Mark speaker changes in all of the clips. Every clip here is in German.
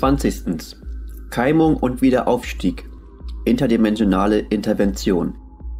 Speaker 1: 20. Keimung und Wiederaufstieg. Interdimensionale Intervention.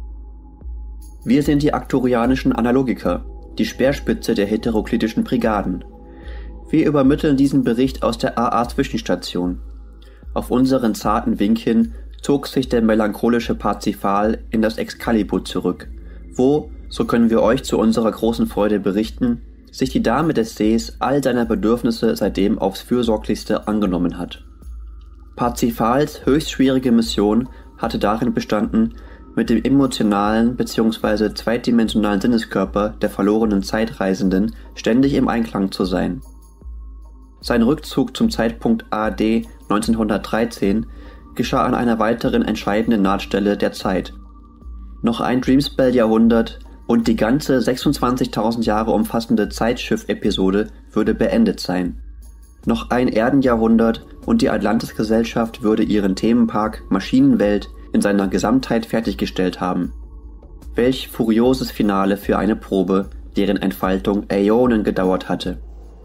Speaker 1: Wir sind die arcturianischen Analogiker, die Speerspitze der heteroklitischen Brigaden. Wir übermitteln diesen Bericht aus der AA-Zwischenstation. Auf unseren zarten Wink hin zog sich der melancholische Parzifal in das Excalibur zurück, wo, so können wir euch zu unserer großen Freude berichten, sich die Dame des Sees all seiner Bedürfnisse seitdem aufs Fürsorglichste angenommen hat. Parzifals höchst schwierige Mission hatte darin bestanden, mit dem emotionalen bzw. zweidimensionalen Sinneskörper der verlorenen Zeitreisenden ständig im Einklang zu sein. Sein Rückzug zum Zeitpunkt AD 1913 geschah an einer weiteren entscheidenden Nahtstelle der Zeit. Noch ein Dreamspell-Jahrhundert und die ganze 26.000 Jahre umfassende Zeitschiff-Episode würde beendet sein. Noch ein Erdenjahrhundert und die Atlantis-Gesellschaft würde ihren Themenpark Maschinenwelt in seiner Gesamtheit fertiggestellt haben. Welch furioses Finale für eine Probe, deren Entfaltung Äonen gedauert hatte.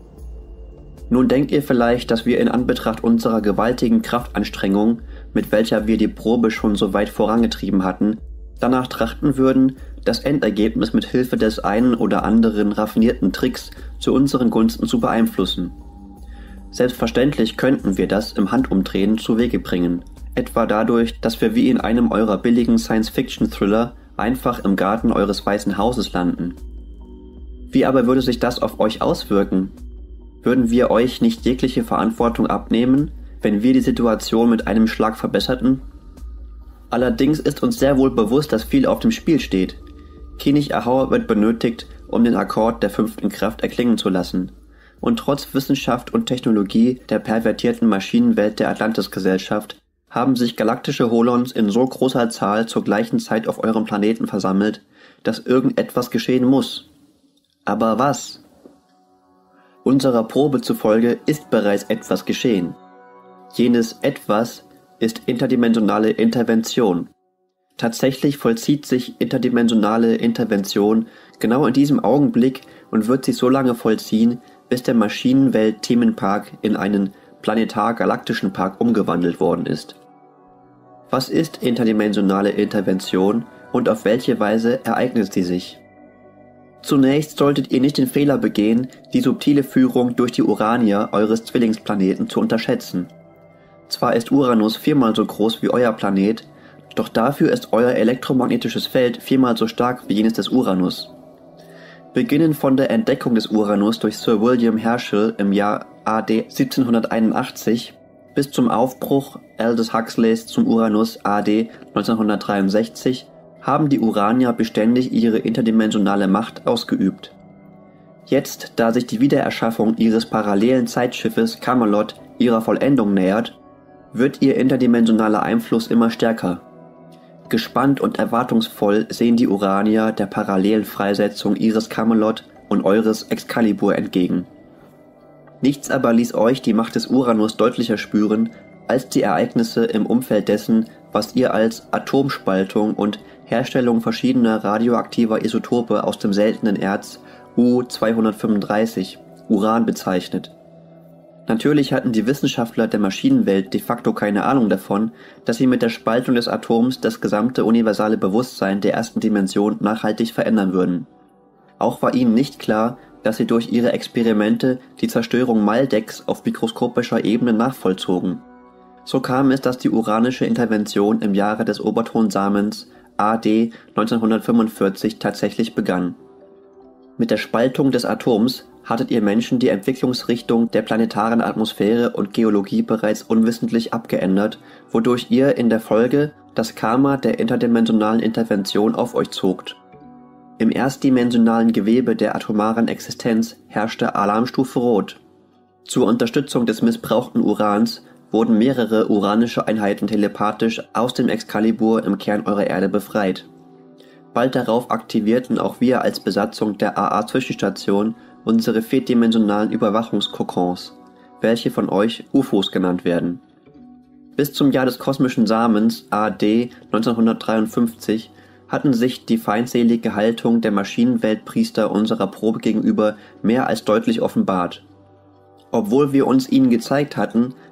Speaker 1: Nun denkt ihr vielleicht, dass wir in Anbetracht unserer gewaltigen Kraftanstrengung, mit welcher wir die Probe schon so weit vorangetrieben hatten, danach trachten würden, das Endergebnis mit Hilfe des einen oder anderen raffinierten Tricks zu unseren Gunsten zu beeinflussen. Selbstverständlich könnten wir das im Handumdrehen zu Wege bringen, etwa dadurch, dass wir wie in einem eurer billigen Science-Fiction-Thriller einfach im Garten eures Weißen Hauses landen. Wie aber würde sich das auf euch auswirken? Würden wir euch nicht jegliche Verantwortung abnehmen, wenn wir die Situation mit einem Schlag verbesserten? Allerdings ist uns sehr wohl bewusst, dass viel auf dem Spiel steht. Kenig Ahau wird benötigt, um den Akkord der 5. Kraft erklingen zu lassen. Und trotz Wissenschaft und Technologie der pervertierten Maschinenwelt der Atlantis-Gesellschaft haben sich galaktische Holons in so großer Zahl zur gleichen Zeit auf eurem Planeten versammelt, dass irgendetwas geschehen muss. Aber was? Unserer Probe zufolge ist bereits etwas geschehen. Jenes Etwas ist interdimensionale Intervention. Tatsächlich vollzieht sich interdimensionale Intervention genau in diesem Augenblick und wird sich so lange vollziehen, bis der Maschinenwelt-Themenpark in einen planetar-galaktischen Park umgewandelt worden ist. Was ist interdimensionale Intervention und auf welche Weise ereignet sie sich? Zunächst solltet ihr nicht den Fehler begehen, die subtile Führung durch die Uranier eures Zwillingsplaneten zu unterschätzen. Zwar ist Uranus 4-mal so groß wie euer Planet, doch dafür ist euer elektromagnetisches Feld 4-mal so stark wie jenes des Uranus. Beginnend von der Entdeckung des Uranus durch Sir William Herschel im Jahr AD 1781 bis zum Aufbruch Aldous Huxleys zum Uranus AD 1963 haben die Uranier beständig ihre interdimensionale Macht ausgeübt. Jetzt, da sich die Wiedererschaffung ihres parallelen Zeitschiffes Camelot ihrer Vollendung nähert, wird ihr interdimensionaler Einfluss immer stärker. Gespannt und erwartungsvoll sehen die Uranier der parallelen Freisetzung ihres Camelot und eures Excalibur entgegen. Nichts aber ließ euch die Macht des Uranus deutlicher spüren, als die Ereignisse im Umfeld dessen, was ihr als Atomspaltung und Herstellung verschiedener radioaktiver Isotope aus dem seltenen Erz U-235, Uran, bezeichnet. Natürlich hatten die Wissenschaftler der Maschinenwelt de facto keine Ahnung davon, dass sie mit der Spaltung des Atoms das gesamte universale Bewusstsein der ersten Dimension nachhaltig verändern würden. Auch war ihnen nicht klar, dass sie durch ihre Experimente die Zerstörung Maldecks auf mikroskopischer Ebene nachvollzogen. So kam es, dass die uranische Intervention im Jahre des Obertonsamens AD 1945 tatsächlich begann. Mit der Spaltung des Atoms hattet ihr Menschen die Entwicklungsrichtung der planetaren Atmosphäre und Geologie bereits unwissentlich abgeändert, wodurch ihr in der Folge das Karma der interdimensionalen Intervention auf euch zogt. Im erstdimensionalen Gewebe der atomaren Existenz herrschte Alarmstufe Rot. Zur Unterstützung des missbrauchten Urans wurden mehrere uranische Einheiten telepathisch aus dem Excalibur im Kern eurer Erde befreit. Bald darauf aktivierten auch wir als Besatzung der AA-Zwischenstation unsere vierdimensionalen Überwachungskokons, welche von euch UFOs genannt werden. Bis zum Jahr des kosmischen Samens AD 1953 hatten sich die feindselige Haltung der Maschinenweltpriester unserer Probe gegenüber mehr als deutlich offenbart. Obwohl wir uns ihnen gezeigt hatten,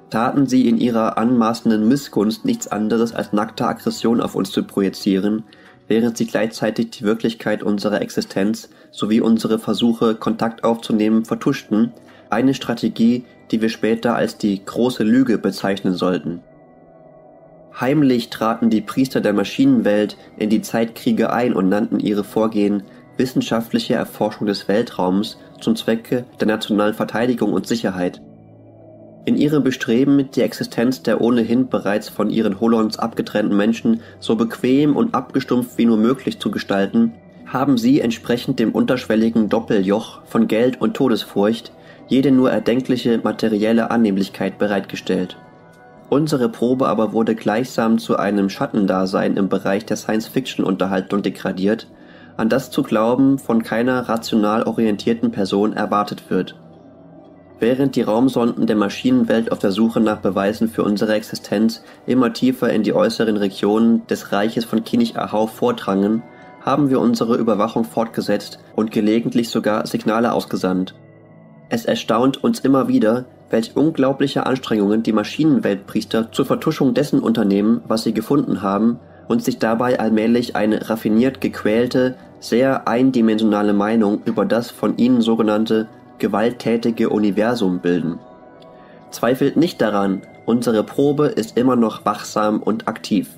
Speaker 1: taten sie in ihrer anmaßenden Missgunst nichts anderes als nackte Aggression auf uns zu projizieren, während sie gleichzeitig die Wirklichkeit unserer Existenz sowie unsere Versuche, Kontakt aufzunehmen, vertuschten, eine Strategie, die wir später als die große Lüge bezeichnen sollten. Heimlich traten die Priester der Maschinenwelt in die Zeitkriege ein und nannten ihre Vorgehen wissenschaftliche Erforschung des Weltraums zum Zwecke der nationalen Verteidigung und Sicherheit. In ihrem Bestreben, die Existenz der ohnehin bereits von ihren Holons abgetrennten Menschen so bequem und abgestumpft wie nur möglich zu gestalten, haben sie entsprechend dem unterschwelligen Doppeljoch von Geld und Todesfurcht jede nur erdenkliche materielle Annehmlichkeit bereitgestellt. Unsere Probe aber wurde gleichsam zu einem Schattendasein im Bereich der Science-Fiction-Unterhaltung degradiert, an das zu glauben von keiner rational orientierten Person erwartet wird. Während die Raumsonden der Maschinenwelt auf der Suche nach Beweisen für unsere Existenz immer tiefer in die äußeren Regionen des Reiches von Kinich-Ahau vordrangen, haben wir unsere Überwachung fortgesetzt und gelegentlich sogar Signale ausgesandt. Es erstaunt uns immer wieder, welch unglaubliche Anstrengungen die Maschinenweltpriester zur Vertuschung dessen unternehmen, was sie gefunden haben, und sich dabei allmählich eine raffiniert gequälte, sehr eindimensionale Meinung über das von ihnen sogenannte gewalttätige Universum bilden. Zweifelt nicht daran, unsere Probe ist immer noch wachsam und aktiv.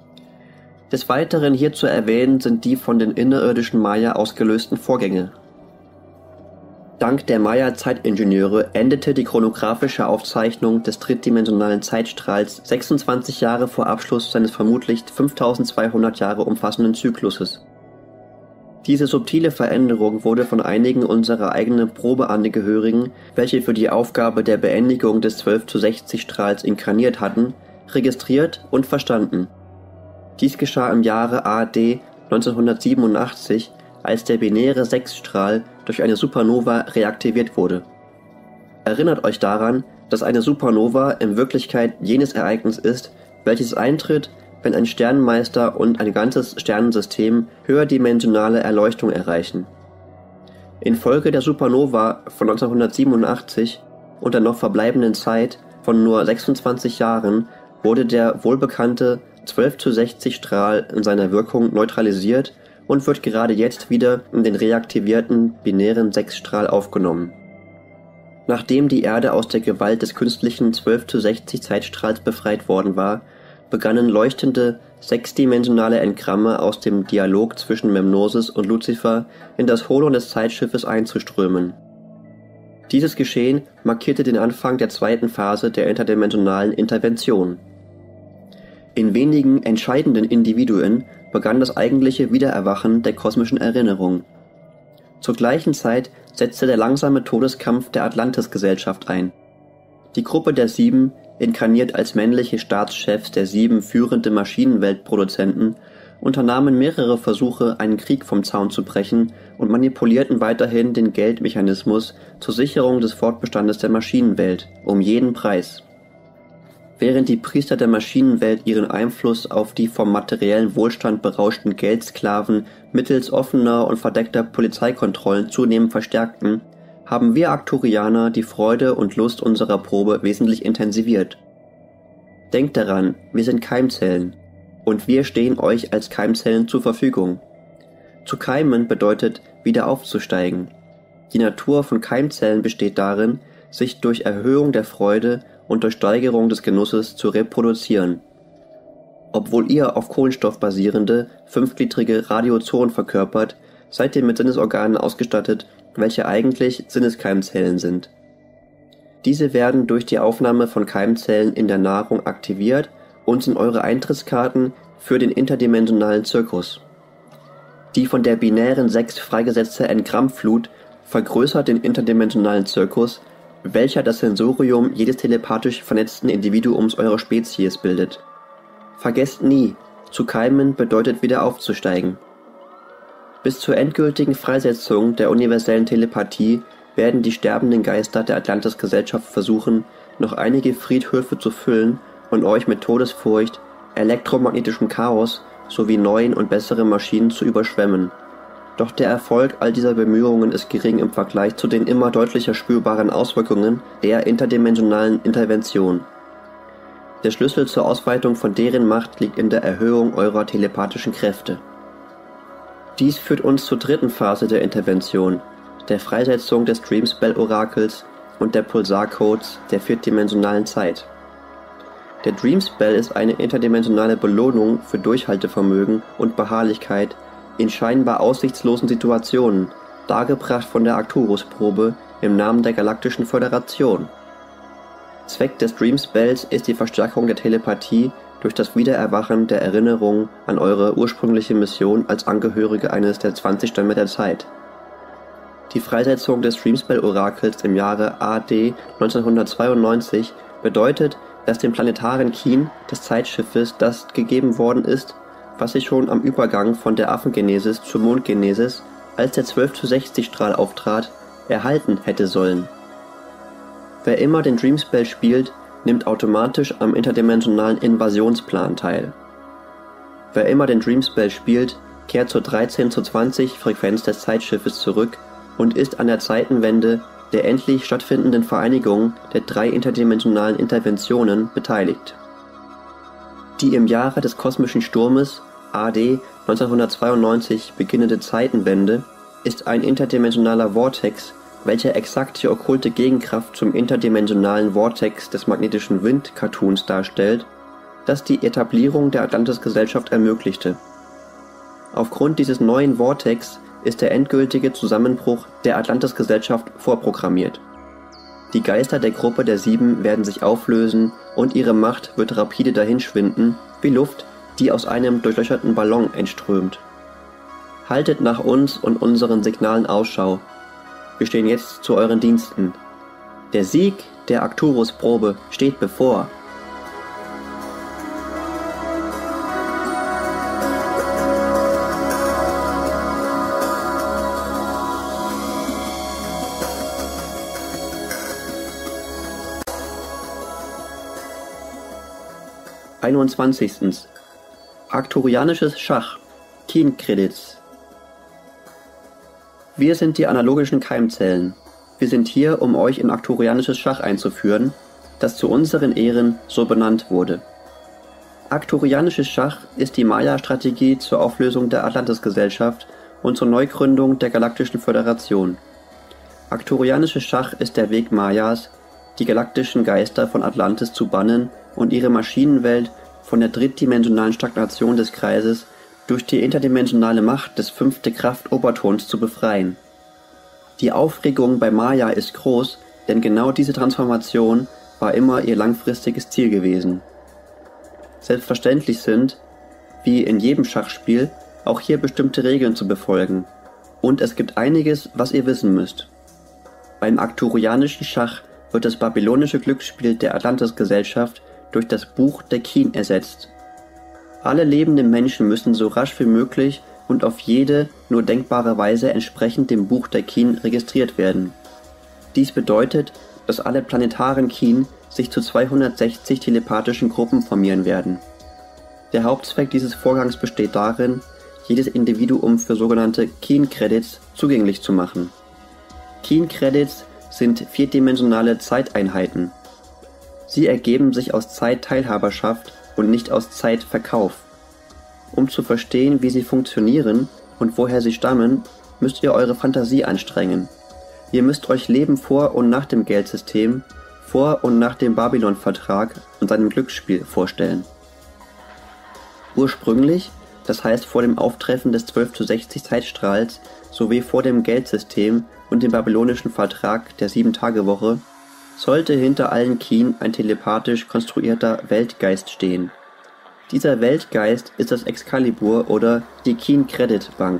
Speaker 1: Des Weiteren hier zu erwähnen sind die von den innerirdischen Maya ausgelösten Vorgänge. Dank der Maya-Zeitingenieure endete die chronographische Aufzeichnung des drittdimensionalen Zeitstrahls 26 Jahre vor Abschluss seines vermutlich 5200 Jahre umfassenden Zykluses. Diese subtile Veränderung wurde von einigen unserer eigenen Probeangehörigen, welche für die Aufgabe der Beendigung des 12:60-Strahls inkarniert hatten, registriert und verstanden. Dies geschah im Jahre AD 1987, als der binäre Sechsstrahl durch eine Supernova reaktiviert wurde. Erinnert euch daran, dass eine Supernova in Wirklichkeit jenes Ereignis ist, welches eintritt, wenn ein Sternenmeister und ein ganzes Sternensystem höherdimensionale Erleuchtung erreichen. Infolge der Supernova von 1987 und der noch verbleibenden Zeit von nur 26 Jahren wurde der wohlbekannte 12:60-Strahl in seiner Wirkung neutralisiert und wird gerade jetzt wieder in den reaktivierten binären Sechsstrahl aufgenommen. Nachdem die Erde aus der Gewalt des künstlichen 12:60-Zeitstrahls befreit worden war, begannen leuchtende, sechsdimensionale Engramme aus dem Dialog zwischen Memnosis und Luzifer in das Holon des Zeitschiffes einzuströmen. Dieses Geschehen markierte den Anfang der zweiten Phase der interdimensionalen Intervention. In wenigen entscheidenden Individuen begann das eigentliche Wiedererwachen der kosmischen Erinnerung. Zur gleichen Zeit setzte der langsame Todeskampf der Atlantis-Gesellschaft ein. Die Gruppe der Sieben, inkarniert als männliche Staatschefs der 7 führenden Maschinenweltproduzenten, unternahmen mehrere Versuche, einen Krieg vom Zaun zu brechen und manipulierten weiterhin den Geldmechanismus zur Sicherung des Fortbestandes der Maschinenwelt, um jeden Preis. Während die Priester der Maschinenwelt ihren Einfluss auf die vom materiellen Wohlstand berauschten Geldsklaven mittels offener und verdeckter Polizeikontrollen zunehmend verstärkten, haben wir Arcturianer die Freude und Lust unserer Probe wesentlich intensiviert. Denkt daran, wir sind Keimzellen, und wir stehen euch als Keimzellen zur Verfügung. Zu keimen bedeutet, wieder aufzusteigen. Die Natur von Keimzellen besteht darin, sich durch Erhöhung der Freude und durch Steigerung des Genusses zu reproduzieren. Obwohl ihr auf Kohlenstoff basierende, 5-gliedrige Radiozoen verkörpert, seid ihr mit Sinnesorganen ausgestattet, welche eigentlich Sinneskeimzellen sind. Diese werden durch die Aufnahme von Keimzellen in der Nahrung aktiviert und sind eure Eintrittskarten für den interdimensionalen Zirkus. Die von der binären 6 freigesetzte Engrammflut vergrößert den interdimensionalen Zirkus, welcher das Sensorium jedes telepathisch vernetzten Individuums eurer Spezies bildet. Vergesst nie, zu keimen bedeutet wieder aufzusteigen. Bis zur endgültigen Freisetzung der universellen Telepathie werden die sterbenden Geister der Atlantis-Gesellschaft versuchen, noch einige Friedhöfe zu füllen und euch mit Todesfurcht, elektromagnetischem Chaos sowie neuen und besseren Maschinen zu überschwemmen. Doch der Erfolg all dieser Bemühungen ist gering im Vergleich zu den immer deutlicher spürbaren Auswirkungen der interdimensionalen Intervention. Der Schlüssel zur Ausweitung von deren Macht liegt in der Erhöhung eurer telepathischen Kräfte. Dies führt uns zur dritten Phase der Intervention, der Freisetzung des Dreamspell-Orakels und der Pulsarcodes der vierdimensionalen Zeit. Der Dreamspell ist eine interdimensionale Belohnung für Durchhaltevermögen und Beharrlichkeit in scheinbar aussichtslosen Situationen, dargebracht von der Arcturus-Probe im Namen der Galaktischen Föderation. Zweck des Dreamspells ist die Verstärkung der Telepathie durch das Wiedererwachen der Erinnerung an eure ursprüngliche Mission als Angehörige eines der 20 Stämme der Zeit. Die Freisetzung des Dreamspell-Orakels im Jahre AD 1992 bedeutet, dass dem planetaren Kien des Zeitschiffes das gegeben worden ist, was sich schon am Übergang von der Affengenesis zur Mondgenesis, als der 12:60-Strahl auftrat, erhalten hätte sollen. Wer immer den Dreamspell spielt, nimmt automatisch am interdimensionalen Invasionsplan teil. Wer immer den Dreamspell spielt, kehrt zur 13:20 Frequenz des Zeitschiffes zurück und ist an der Zeitenwende der endlich stattfindenden Vereinigung der 3 interdimensionalen Interventionen beteiligt. Die im Jahre des kosmischen Sturmes AD 1992 beginnende Zeitenwende ist ein interdimensionaler Vortex, welcher exakt die okkulte Gegenkraft zum interdimensionalen Vortex des magnetischen Wind-Cartoons darstellt, das die Etablierung der Atlantis-Gesellschaft ermöglichte. Aufgrund dieses neuen Vortex ist der endgültige Zusammenbruch der Atlantis-Gesellschaft vorprogrammiert. Die Geister der Gruppe der 7 werden sich auflösen und ihre Macht wird rapide dahinschwinden, wie Luft, die aus einem durchlöcherten Ballon entströmt. Haltet nach uns und unseren Signalen Ausschau. Wir stehen jetzt zu euren Diensten. Der Sieg der Arcturus-Probe steht bevor. Arcturianisches Schach. Keen Credits. Wir sind die analogischen Keimzellen. Wir sind hier, um euch in arcturianisches Schach einzuführen, das zu unseren Ehren so benannt wurde. Arcturianisches Schach ist die Maya-Strategie zur Auflösung der Atlantis-Gesellschaft und zur Neugründung der Galaktischen Föderation. Arcturianisches Schach ist der Weg Mayas, die galaktischen Geister von Atlantis zu bannen und ihre Maschinenwelt von der drittdimensionalen Stagnation des Kreises durch die interdimensionale Macht des 5. Kraft-Obertons zu befreien. Die Aufregung bei Maya ist groß, denn genau diese Transformation war immer ihr langfristiges Ziel gewesen. Selbstverständlich sind, wie in jedem Schachspiel, auch hier bestimmte Regeln zu befolgen. Und es gibt einiges, was ihr wissen müsst. Beim arcturianischen Schach wird das babylonische Glücksspiel der Atlantis-Gesellschaft durch das Buch der Keen ersetzt. Alle lebenden Menschen müssen so rasch wie möglich und auf jede nur denkbare Weise entsprechend dem Buch der Keen registriert werden. Dies bedeutet, dass alle planetaren Keen sich zu 260 telepathischen Gruppen formieren werden. Der Hauptzweck dieses Vorgangs besteht darin, jedes Individuum für sogenannte Keen Credits zugänglich zu machen. Keen Credits sind vierdimensionale Zeiteinheiten. Sie ergeben sich aus Zeitteilhaberschaft und nicht aus Zeitverkauf. Um zu verstehen, wie sie funktionieren und woher sie stammen, müsst ihr eure Fantasie anstrengen. Ihr müsst euch Leben vor und nach dem Geldsystem, vor und nach dem Babylon-Vertrag und seinem Glücksspiel vorstellen. Ursprünglich, das heißt vor dem Auftreffen des 12:60 Zeitstrahls sowie vor dem Geldsystem und dem babylonischen Vertrag der 7-Tage-Woche, sollte hinter allen Keen ein telepathisch konstruierter Weltgeist stehen. Dieser Weltgeist ist das Excalibur oder die Keen Credit Bank.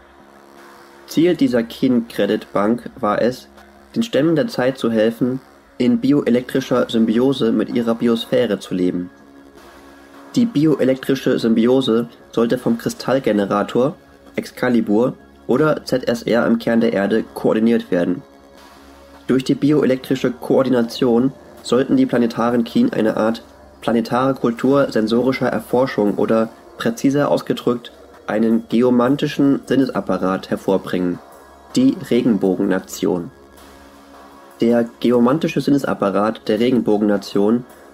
Speaker 1: Ziel dieser Keen Credit Bank war es, den Stämmen der Zeit zu helfen, in bioelektrischer Symbiose mit ihrer Biosphäre zu leben. Die bioelektrische Symbiose sollte vom Kristallgenerator, Excalibur oder ZSR im Kern der Erde koordiniert werden. Durch die bioelektrische Koordination sollten die planetaren Keen eine Art planetare Kultur sensorischer Erforschung oder, präziser ausgedrückt, einen geomantischen Sinnesapparat hervorbringen, die Regenbogennation. Der geomantische Sinnesapparat der Regenbogennation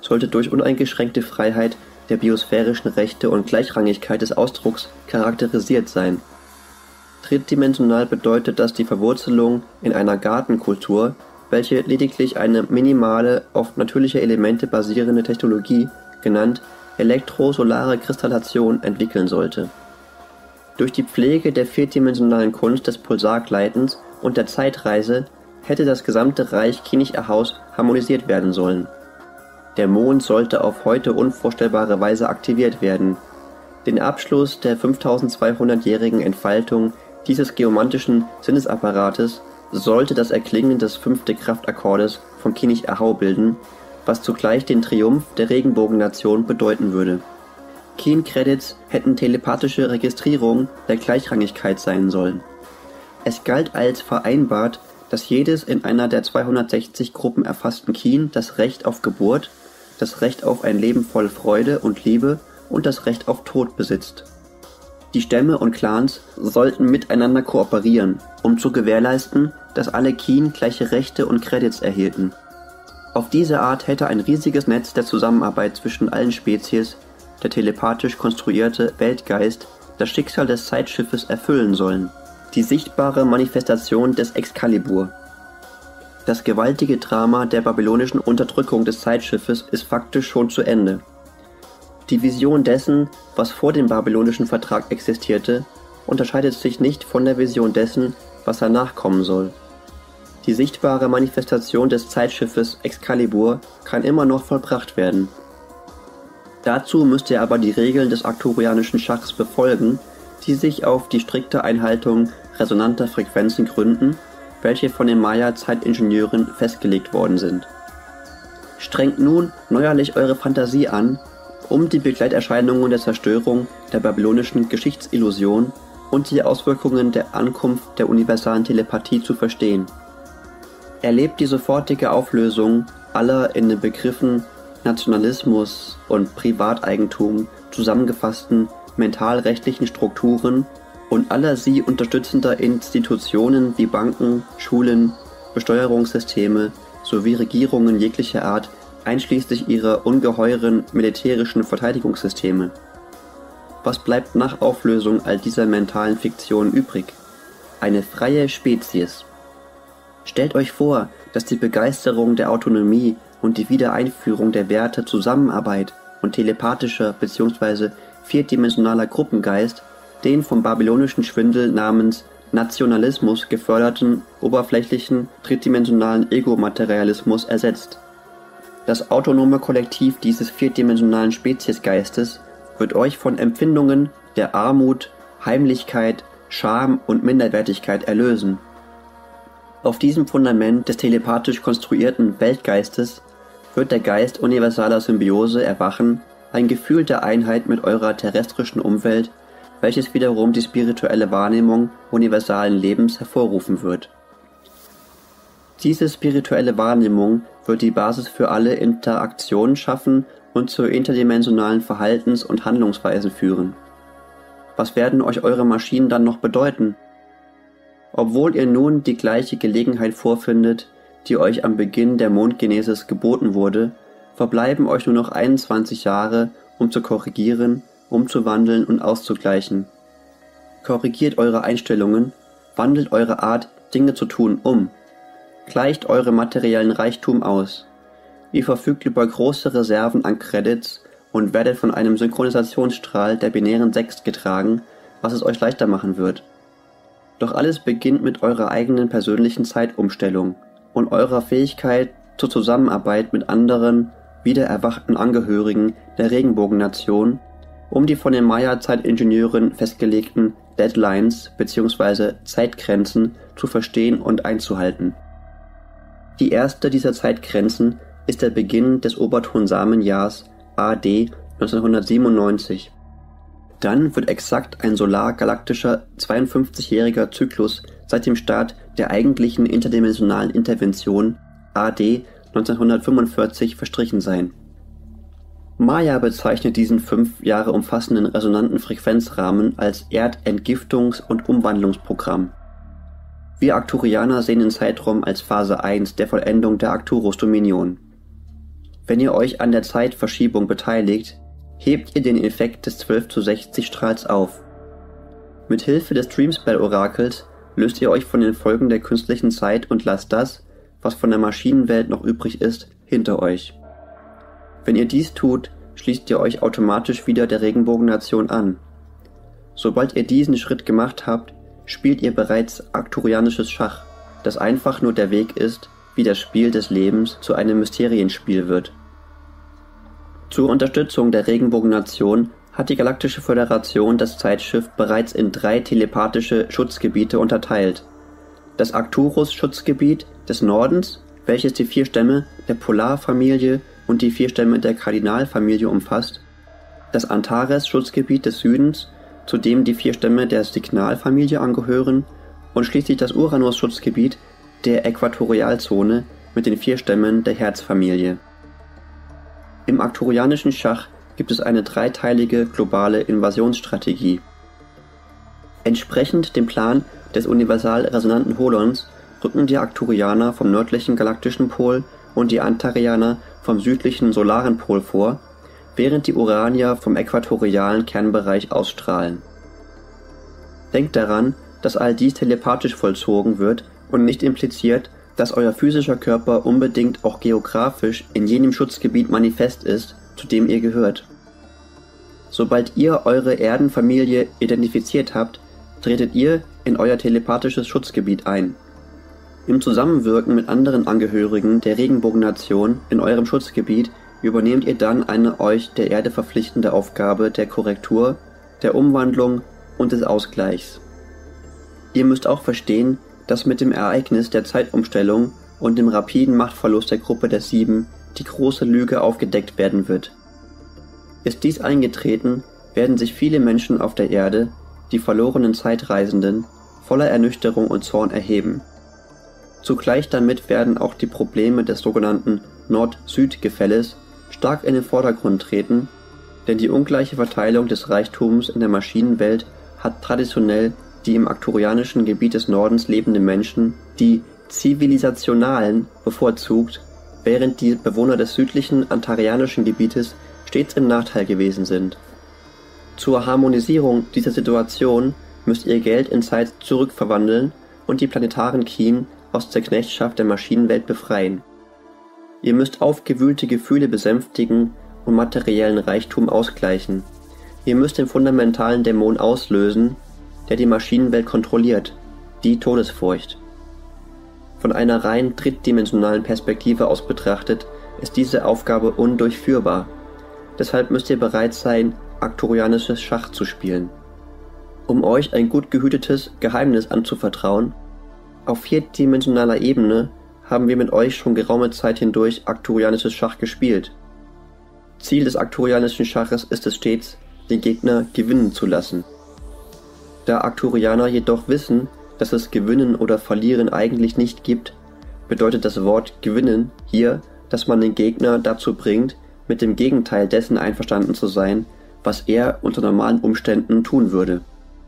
Speaker 1: sollte durch uneingeschränkte Freiheit der biosphärischen Rechte und Gleichrangigkeit des Ausdrucks charakterisiert sein. Drittdimensional bedeutet das die Verwurzelung in einer Gartenkultur, welche lediglich eine minimale, auf natürliche Elemente basierende Technologie, genannt elektrosolare Kristallation, entwickeln sollte. Durch die Pflege der vierdimensionalen Kunst des Pulsargleitens und der Zeitreise hätte das gesamte Reich Kinich-Ahaus harmonisiert werden sollen. Der Mond sollte auf heute unvorstellbare Weise aktiviert werden. Den Abschluss der 5200-jährigen Entfaltung dieses geomantischen Sinnesapparates sollte das Erklingen des 5. Kraftakkordes von Kinich-Ahau bilden, was zugleich den Triumph der Regenbogennation bedeuten würde. Keen-Credits hätten telepathische Registrierung der Gleichrangigkeit sein sollen. Es galt als vereinbart, dass jedes in einer der 260 Gruppen erfassten Keen das Recht auf Geburt, das Recht auf ein Leben voll Freude und Liebe und das Recht auf Tod besitzt. Die Stämme und Clans sollten miteinander kooperieren, um zu gewährleisten, dass alle Keen gleiche Rechte und Credits erhielten. Auf diese Art hätte ein riesiges Netz der Zusammenarbeit zwischen allen Spezies, der telepathisch konstruierte Weltgeist, das Schicksal des Zeitschiffes erfüllen sollen. Die sichtbare Manifestation des Excalibur. Das gewaltige Drama der babylonischen Unterdrückung des Zeitschiffes ist faktisch schon zu Ende. Die Vision dessen, was vor dem babylonischen Vertrag existierte, unterscheidet sich nicht von der Vision dessen, was danach kommen soll. Die sichtbare Manifestation des Zeitschiffes Excalibur kann immer noch vollbracht werden. Dazu müsst ihr aber die Regeln des arkturianischen Schachs befolgen, die sich auf die strikte Einhaltung resonanter Frequenzen gründen, welche von den Maya-Zeitingenieuren festgelegt worden sind. Strengt nun neuerlich eure Fantasie an, um die Begleiterscheinungen der Zerstörung der babylonischen Geschichtsillusion und die Auswirkungen der Ankunft der universalen Telepathie zu verstehen. Erlebt die sofortige Auflösung aller in den Begriffen Nationalismus und Privateigentum zusammengefassten mentalrechtlichen Strukturen und aller sie unterstützender Institutionen wie Banken, Schulen, Besteuerungssysteme sowie Regierungen jeglicher Art, einschließlich ihrer ungeheuren militärischen Verteidigungssysteme. Was bleibt nach Auflösung all dieser mentalen Fiktionen übrig? Eine freie Spezies. Stellt euch vor, dass die Begeisterung der Autonomie und die Wiedereinführung der Werte Zusammenarbeit und telepathischer bzw. vierdimensionaler Gruppengeist den vom babylonischen Schwindel namens Nationalismus geförderten, oberflächlichen, drittdimensionalen Egomaterialismus ersetzt. Das autonome Kollektiv dieses vierdimensionalen Speziesgeistes wird euch von Empfindungen der Armut, Heimlichkeit, Scham und Minderwertigkeit erlösen. Auf diesem Fundament des telepathisch konstruierten Weltgeistes wird der Geist universaler Symbiose erwachen, ein Gefühl der Einheit mit eurer terrestrischen Umwelt, welches wiederum die spirituelle Wahrnehmung universalen Lebens hervorrufen wird. Diese spirituelle Wahrnehmung wird die Basis für alle Interaktionen schaffen und zu interdimensionalen Verhaltens- und Handlungsweisen führen. Was werden euch eure Maschinen dann noch bedeuten? Obwohl ihr nun die gleiche Gelegenheit vorfindet, die euch am Beginn der Mondgenesis geboten wurde, verbleiben euch nur noch 21 Jahre, um zu korrigieren, umzuwandeln und auszugleichen. Korrigiert eure Einstellungen, wandelt eure Art, Dinge zu tun, um. Gleicht eure materiellen Reichtum aus. Ihr verfügt über große Reserven an Credits und werdet von einem Synchronisationsstrahl der binären 6 getragen, was es euch leichter machen wird. Doch alles beginnt mit eurer eigenen persönlichen Zeitumstellung und eurer Fähigkeit zur Zusammenarbeit mit anderen, wiedererwachten Angehörigen der Regenbogennation, um die von den Maya-Zeitingenieuren festgelegten Deadlines bzw. Zeitgrenzen zu verstehen und einzuhalten. Die erste dieser Zeitgrenzen ist der Beginn des Oberton-Samenjahrs AD 1997. Dann wird exakt ein solargalaktischer 52-jähriger Zyklus seit dem Start der eigentlichen interdimensionalen Intervention AD 1945 verstrichen sein. Maya bezeichnet diesen 5 Jahre umfassenden resonanten Frequenzrahmen als Erdentgiftungs- und Umwandlungsprogramm. Wir Arkturianer sehen den Zeitraum als Phase 1 der Vollendung der Arcturus Dominion. Wenn ihr euch an der Zeitverschiebung beteiligt, hebt ihr den Effekt des 12:60-Strahls auf. Mit Hilfe des Dreamspell-Orakels löst ihr euch von den Folgen der künstlichen Zeit und lasst das, was von der Maschinenwelt noch übrig ist, hinter euch. Wenn ihr dies tut, schließt ihr euch automatisch wieder der Regenbogennation an. Sobald ihr diesen Schritt gemacht habt, spielt ihr bereits arcturianisches Schach, das einfach nur der Weg ist, wie das Spiel des Lebens zu einem Mysterienspiel wird. Zur Unterstützung der Regenbogennation hat die Galaktische Föderation das Zeitschiff bereits in 3 telepathische Schutzgebiete unterteilt. Das Arcturus-Schutzgebiet des Nordens, welches die 4 Stämme der Polarfamilie und die 4 Stämme der Kardinalfamilie umfasst, das Antares-Schutzgebiet des Südens, zu dem die 4 Stämme der Signalfamilie angehören, und schließlich das Uranus-Schutzgebiet der Äquatorialzone mit den 4 Stämmen der Herzfamilie. Im arcturianischen Schach gibt es eine 3-teilige globale Invasionsstrategie. Entsprechend dem Plan des universal-resonanten Holons rücken die Arcturianer vom nördlichen galaktischen Pol und die Antarianer vom südlichen solaren Pol vor, während die Uranier vom äquatorialen Kernbereich ausstrahlen. Denkt daran, dass all dies telepathisch vollzogen wird und nicht impliziert, dass euer physischer Körper unbedingt auch geografisch in jenem Schutzgebiet manifest ist, zu dem ihr gehört. Sobald ihr eure Erdenfamilie identifiziert habt, tretet ihr in euer telepathisches Schutzgebiet ein. Im Zusammenwirken mit anderen Angehörigen der Regenbogennation in eurem Schutzgebiet übernehmt ihr dann eine euch der Erde verpflichtende Aufgabe der Korrektur, der Umwandlung und des Ausgleichs. Ihr müsst auch verstehen, dass mit dem Ereignis der Zeitumstellung und dem rapiden Machtverlust der Gruppe der 7 die große Lüge aufgedeckt werden wird. Ist dies eingetreten, werden sich viele Menschen auf der Erde, die verlorenen Zeitreisenden, voller Ernüchterung und Zorn erheben. Zugleich damit werden auch die Probleme des sogenannten Nord-Süd-Gefälles stark in den Vordergrund treten, denn die ungleiche Verteilung des Reichtums in der Maschinenwelt hat traditionell die im arcturianischen Gebiet des Nordens lebenden Menschen, die Zivilisationalen, bevorzugt, während die Bewohner des südlichen antarianischen Gebietes stets im Nachteil gewesen sind. Zur Harmonisierung dieser Situation müsst ihr Geld in Zeit zurückverwandeln und die planetaren Kien aus der Knechtschaft der Maschinenwelt befreien. Ihr müsst aufgewühlte Gefühle besänftigen und materiellen Reichtum ausgleichen. Ihr müsst den fundamentalen Dämon auslösen, der die Maschinenwelt kontrolliert, die Todesfurcht. Von einer rein drittdimensionalen Perspektive aus betrachtet, ist diese Aufgabe undurchführbar. Deshalb müsst ihr bereit sein, arcturianisches Schach zu spielen. Um euch ein gut gehütetes Geheimnis anzuvertrauen, auf vierdimensionaler Ebene haben wir mit euch schon geraume Zeit hindurch arcturianisches Schach gespielt. Ziel des arcturianischen Schaches ist es stets, den Gegner gewinnen zu lassen. Da Arcturianer jedoch wissen, dass es Gewinnen oder Verlieren eigentlich nicht gibt, bedeutet das Wort Gewinnen hier, dass man den Gegner dazu bringt, mit dem Gegenteil dessen einverstanden zu sein, was er unter normalen Umständen tun würde.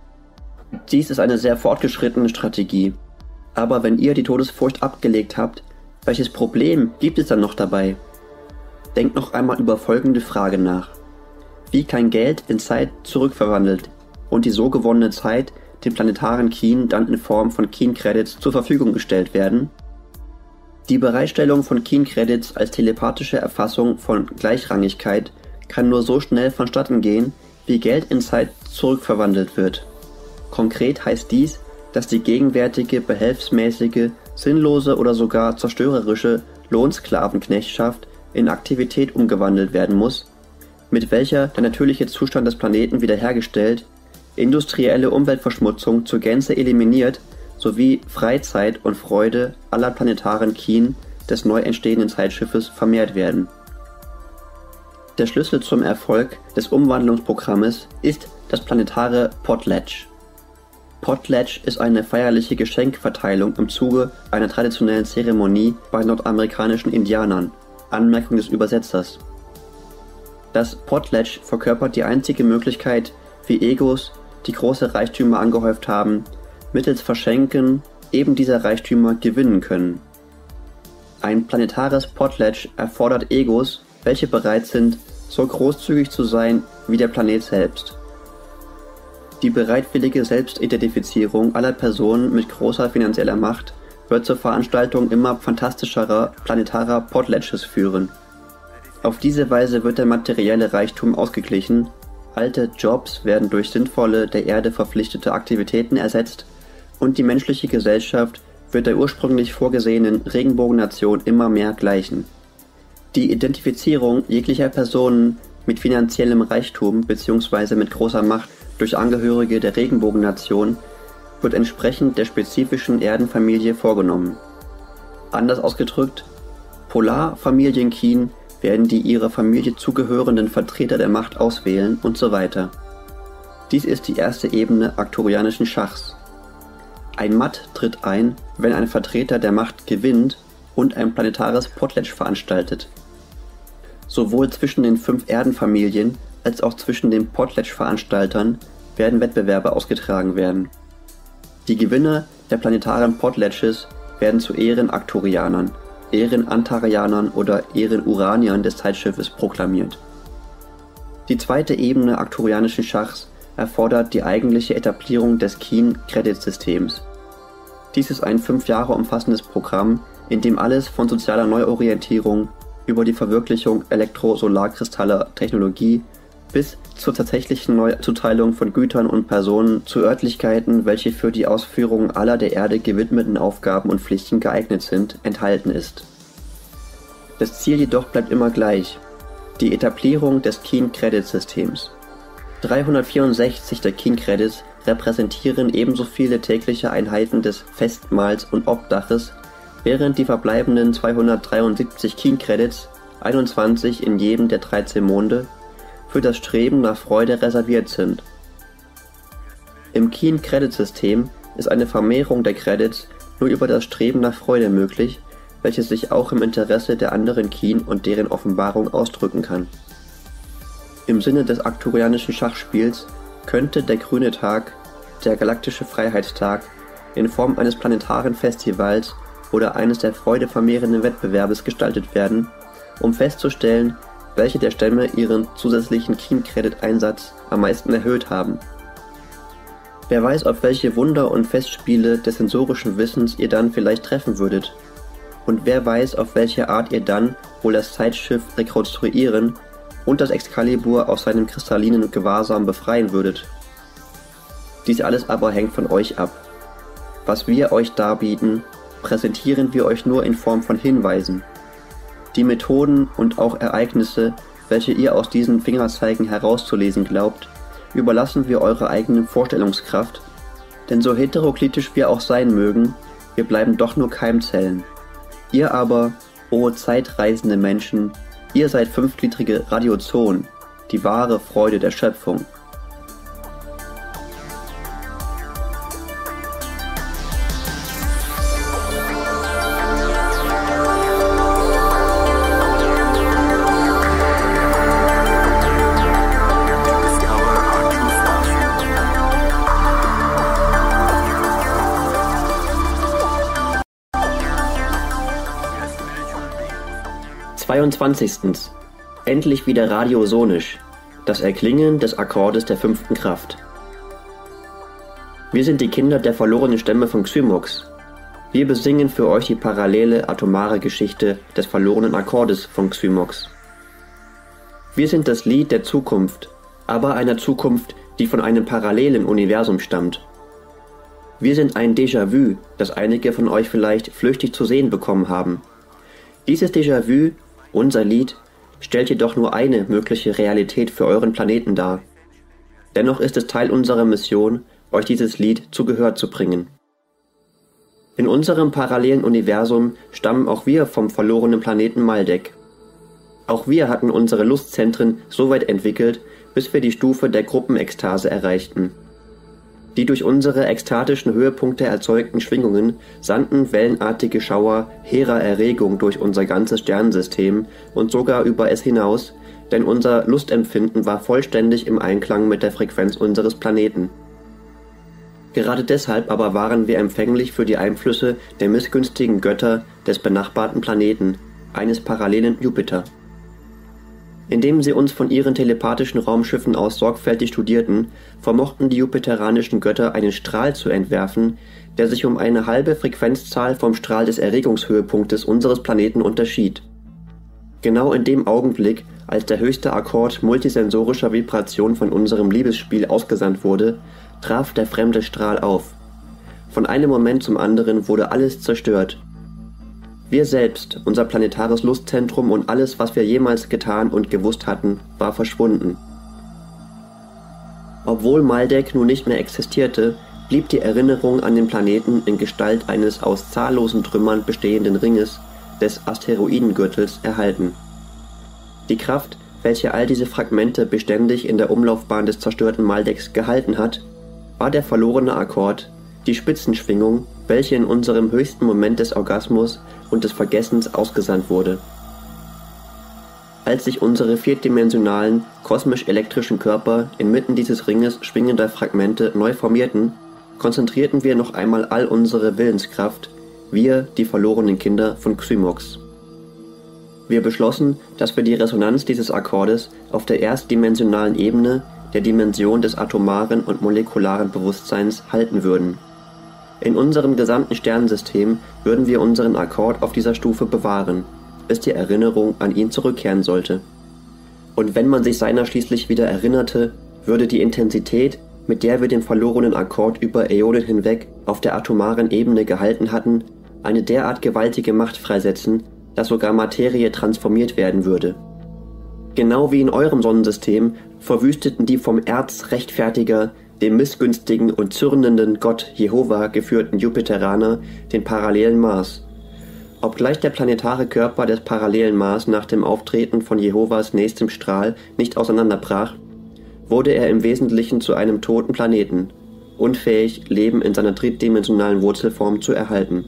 Speaker 1: Dies ist eine sehr fortgeschrittene Strategie. Aber wenn ihr die Todesfurcht abgelegt habt, welches Problem gibt es dann noch dabei? Denkt noch einmal über folgende Frage nach. Wie kann Geld in Zeit zurückverwandelt und die so gewonnene Zeit den planetaren Kien dann in Form von Kien-Credits zur Verfügung gestellt werden? Die Bereitstellung von Kien-Credits als telepathische Erfassung von Gleichrangigkeit kann nur so schnell vonstatten gehen, wie Geld in Zeit zurückverwandelt wird. Konkret heißt dies, dass die gegenwärtige behelfsmäßige, sinnlose oder sogar zerstörerische Lohnsklavenknechtschaft in Aktivität umgewandelt werden muss, mit welcher der natürliche Zustand des Planeten wiederhergestellt, industrielle Umweltverschmutzung zur Gänze eliminiert sowie Freizeit und Freude aller planetaren Kien des neu entstehenden Zeitschiffes vermehrt werden. Der Schlüssel zum Erfolg des Umwandlungsprogrammes ist das planetare Potlatch. Potlatch ist eine feierliche Geschenkverteilung im Zuge einer traditionellen Zeremonie bei nordamerikanischen Indianern. Anmerkung des Übersetzers. Das Potlatch verkörpert die einzige Möglichkeit, wie Egos, die große Reichtümer angehäuft haben, mittels Verschenken eben dieser Reichtümer gewinnen können. Ein planetares Potlatch erfordert Egos, welche bereit sind, so großzügig zu sein wie der Planet selbst. Die bereitwillige Selbstidentifizierung aller Personen mit großer finanzieller Macht wird zur Veranstaltung immer fantastischerer planetarer Potlatches führen. Auf diese Weise wird der materielle Reichtum ausgeglichen, alte Jobs werden durch sinnvolle, der Erde verpflichtete Aktivitäten ersetzt und die menschliche Gesellschaft wird der ursprünglich vorgesehenen Regenbogennation immer mehr gleichen. Die Identifizierung jeglicher Personen mit finanziellem Reichtum bzw. mit großer Macht durch Angehörige der Regenbogennation wird entsprechend der spezifischen Erdenfamilie vorgenommen. Anders ausgedrückt, Polarfamilienkien werden die ihrer Familie zugehörenden Vertreter der Macht auswählen und so weiter. Dies ist die erste Ebene arcturianischen Schachs. Ein Matt tritt ein, wenn ein Vertreter der Macht gewinnt und ein planetares Potlatch veranstaltet. Sowohl zwischen den 5 Erdenfamilien als auch zwischen den Potlatch-Veranstaltern werden Wettbewerbe ausgetragen werden. Die Gewinner der planetaren Potlatches werden zu Ehren-Arcturianern, Ehren-Antarianern oder Ehren-Uraniern des Zeitschiffes proklamiert. Die zweite Ebene arcturianischen Schachs erfordert die eigentliche Etablierung des Keen-Credit-Systems. Dies ist ein 5 Jahre umfassendes Programm, in dem alles von sozialer Neuorientierung über die Verwirklichung elektrosolarkristaller Technologie bis zur tatsächlichen Neuzuteilung von Gütern und Personen zu Örtlichkeiten, welche für die Ausführung aller der Erde gewidmeten Aufgaben und Pflichten geeignet sind, enthalten ist. Das Ziel jedoch bleibt immer gleich: die Etablierung des Keen-Credit-Systems. 364 der Keen-Credits repräsentieren ebenso viele tägliche Einheiten des Festmahls und Obdaches, während die verbleibenden 273 Keen-Credits, 21 in jedem der 13 Monde, für das Streben nach Freude reserviert sind. Im Keen-Credit-System ist eine Vermehrung der Credits nur über das Streben nach Freude möglich, welches sich auch im Interesse der anderen Keen und deren Offenbarung ausdrücken kann. Im Sinne des arcturianischen Schachspiels könnte der grüne Tag, der galaktische Freiheitstag, in Form eines planetaren Festivals oder eines der Freude vermehrenden Wettbewerbes gestaltet werden, um festzustellen, welche der Stämme ihren zusätzlichen Keen-Credit-Einsatz am meisten erhöht haben. Wer weiß, auf welche Wunder und Festspiele des sensorischen Wissens ihr dann vielleicht treffen würdet. Und wer weiß, auf welche Art ihr dann wohl das Zeitschiff rekonstruieren und das Excalibur aus seinem kristallinen Gewahrsam befreien würdet. Dies alles aber hängt von euch ab. Was wir euch darbieten, präsentieren wir euch nur in Form von Hinweisen. Die Methoden und auch Ereignisse, welche ihr aus diesen Fingerzeigen herauszulesen glaubt, überlassen wir eurer eigenen Vorstellungskraft, denn so heteroklitisch wir auch sein mögen, wir bleiben doch nur Keimzellen. Ihr aber, o zeitreisende Menschen, ihr seid 5gliedrige Radiozonen, die wahre Freude der Schöpfung. Endlich wieder radiosonisch. Das Erklingen des Akkordes der 5. Kraft. Wir sind die Kinder der verlorenen Stämme von Xymox. Wir besingen für euch die parallele atomare Geschichte des verlorenen Akkordes von Xymox. Wir sind das Lied der Zukunft, aber einer Zukunft, die von einem parallelen Universum stammt. Wir sind ein Déjà-vu, das einige von euch vielleicht flüchtig zu sehen bekommen haben. Dieses Déjà-vu, unser Lied, stellt jedoch nur eine mögliche Realität für euren Planeten dar. Dennoch ist es Teil unserer Mission, euch dieses Lied zu Gehör zu bringen. In unserem parallelen Universum stammen auch wir vom verlorenen Planeten Maldek. Auch wir hatten unsere Lustzentren so weit entwickelt, bis wir die Stufe der Gruppenekstase erreichten. Die durch unsere ekstatischen Höhepunkte erzeugten Schwingungen sandten wellenartige Schauer hehrer Erregung durch unser ganzes Sternensystem und sogar über es hinaus, denn unser Lustempfinden war vollständig im Einklang mit der Frequenz unseres Planeten. Gerade deshalb aber waren wir empfänglich für die Einflüsse der missgünstigen Götter des benachbarten Planeten, eines parallelen Jupiter. Indem sie uns von ihren telepathischen Raumschiffen aus sorgfältig studierten, vermochten die jupiteranischen Götter einen Strahl zu entwerfen, der sich um eine halbe Frequenzzahl vom Strahl des Erregungshöhepunktes unseres Planeten unterschied. Genau in dem Augenblick, als der höchste Akkord multisensorischer Vibration von unserem Liebesspiel ausgesandt wurde, traf der fremde Strahl auf. Von einem Moment zum anderen wurde alles zerstört. Wir selbst, unser planetares Lustzentrum und alles, was wir jemals getan und gewusst hatten, war verschwunden. Obwohl Maldek nun nicht mehr existierte, blieb die Erinnerung an den Planeten in Gestalt eines aus zahllosen Trümmern bestehenden Ringes, des Asteroidengürtels, erhalten. Die Kraft, welche all diese Fragmente beständig in der Umlaufbahn des zerstörten Maldeks gehalten hat, war der verlorene Akkord, die Spitzenschwingung, welche in unserem höchsten Moment des Orgasmus und des Vergessens ausgesandt wurde. Als sich unsere vierdimensionalen, kosmisch-elektrischen Körper inmitten dieses Ringes schwingender Fragmente neu formierten, konzentrierten wir noch einmal all unsere Willenskraft, wir, die verlorenen Kinder von Xymox. Wir beschlossen, dass wir die Resonanz dieses Akkordes auf der erstdimensionalen Ebene, der Dimension des atomaren und molekularen Bewusstseins, halten würden. In unserem gesamten Sternensystem würden wir unseren Akkord auf dieser Stufe bewahren, bis die Erinnerung an ihn zurückkehren sollte. Und wenn man sich seiner schließlich wieder erinnerte, würde die Intensität, mit der wir den verlorenen Akkord über Äonen hinweg auf der atomaren Ebene gehalten hatten, eine derart gewaltige Macht freisetzen, dass sogar Materie transformiert werden würde. Genau wie in eurem Sonnensystem verwüsteten die vom Erzrechtfertiger, dem missgünstigen und zürnenden Gott Jehova geführten Jupiteraner den parallelen Mars. Obgleich der planetare Körper des parallelen Mars nach dem Auftreten von Jehovas nächstem Strahl nicht auseinanderbrach, wurde er im Wesentlichen zu einem toten Planeten, unfähig, Leben in seiner drittdimensionalen Wurzelform zu erhalten.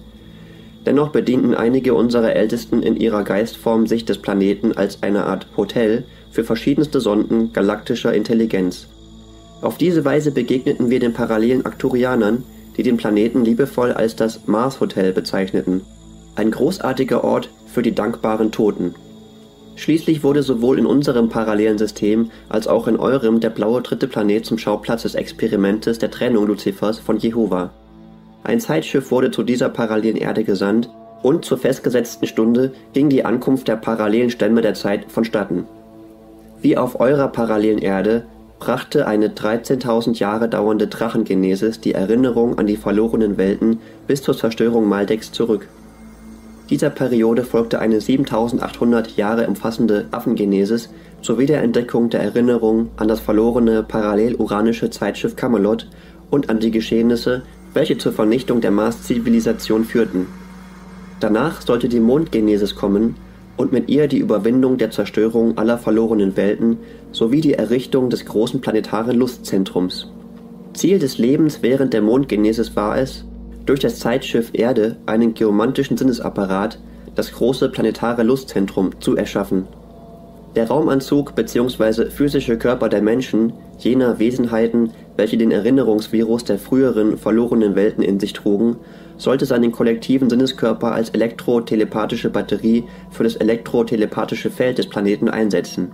Speaker 1: Dennoch bedienten einige unserer Ältesten in ihrer Geistform sich des Planeten als eine Art Hotel für verschiedenste Sonden galaktischer Intelligenz. Auf diese Weise begegneten wir den parallelen Arcturianern, die den Planeten liebevoll als das Mars-Hotel bezeichneten, ein großartiger Ort für die dankbaren Toten. Schließlich wurde sowohl in unserem parallelen System als auch in eurem der blaue dritte Planet zum Schauplatz des Experimentes der Trennung Luzifers von Jehova. Ein Zeitschiff wurde zu dieser parallelen Erde gesandt und zur festgesetzten Stunde ging die Ankunft der parallelen Stämme der Zeit vonstatten. Wie auf eurer parallelen Erde brachte eine 13.000 Jahre dauernde Drachengenesis die Erinnerung an die verlorenen Welten bis zur Zerstörung Maldeks zurück. Dieser Periode folgte eine 7.800 Jahre umfassende Affengenesis sowie der Entdeckung der Erinnerung an das verlorene parallel-uranische Zeitschiff Camelot und an die Geschehnisse, welche zur Vernichtung der Mars-Zivilisation führten. Danach sollte die Mondgenesis kommen und mit ihr die Überwindung der Zerstörung aller verlorenen Welten sowie die Errichtung des großen planetaren Lustzentrums. Ziel des Lebens während der Mondgenesis war es, durch das Zeitschiff Erde einen geomantischen Sinnesapparat, das große planetare Lustzentrum, zu erschaffen. Der Raumanzug bzw. physische Körper der Menschen, jener Wesenheiten, welche den Erinnerungsvirus der früheren verlorenen Welten in sich trugen, sollte seinen kollektiven Sinneskörper als elektrotelepathische Batterie für das elektrotelepathische Feld des Planeten einsetzen.